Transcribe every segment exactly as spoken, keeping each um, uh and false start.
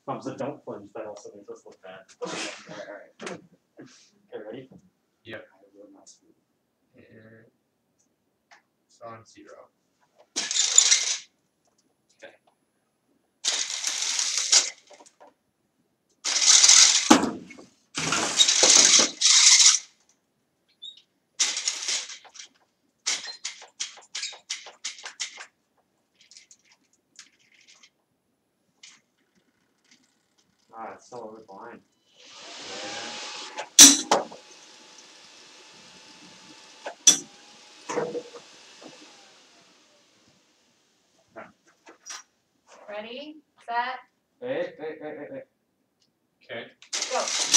Mom said don't flinch, that also makes us look bad. Alright, alright. Okay, ready? Yep. I will not speak. And it's on zero. Okay. Ah, it's still over the line. Ready, set, Wait, wait, wait, wait, wait. Okay. go.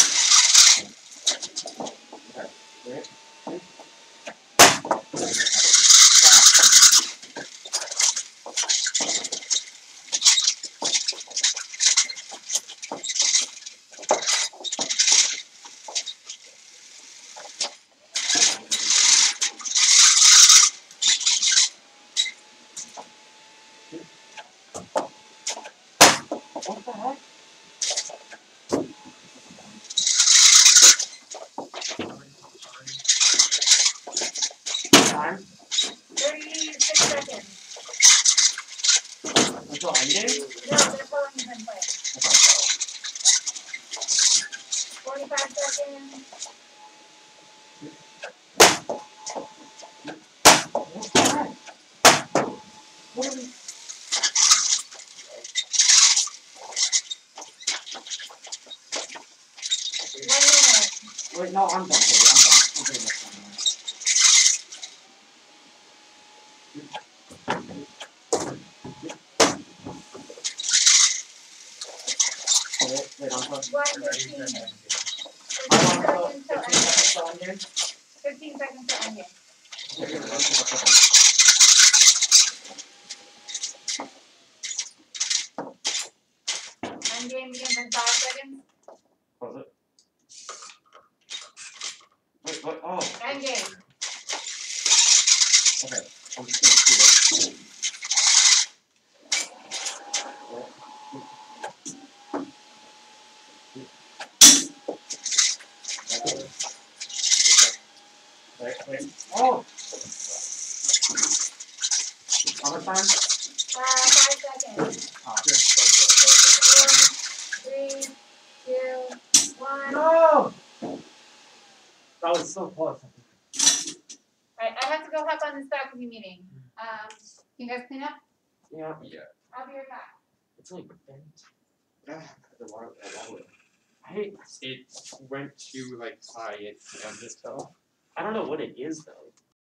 Okay, wait. What the heck? Time? Thirty-six seconds. Until ending? No, that's how long you've been playing. Forty-five seconds. What the heck? What are we? One minute. Wait, no, I'm done, baby. I'm done. I'm doing this one. Oh, wait, wait, I'm done. One Ready, fifteen. set, Fifteen I want to seconds till go ending. fifteen seconds till ending. Fifteen seconds till ending. Okay, let's see what's happening. End game begins in five seconds. Pause it. Wait, wait, oh. End game. Okay, I'm just gonna do it. Wait, wait. Oh! How much time? Uh, five seconds. Ah. Four, three, two, one. No! That was so close. Alright, I have to go hop on this faculty meeting. Um, can you guys clean up? Yeah. Yeah. I'll be right back. It's like bent. Ah, the water, the water. I hate. It went too like high at the end of it though. I don't know what it is though.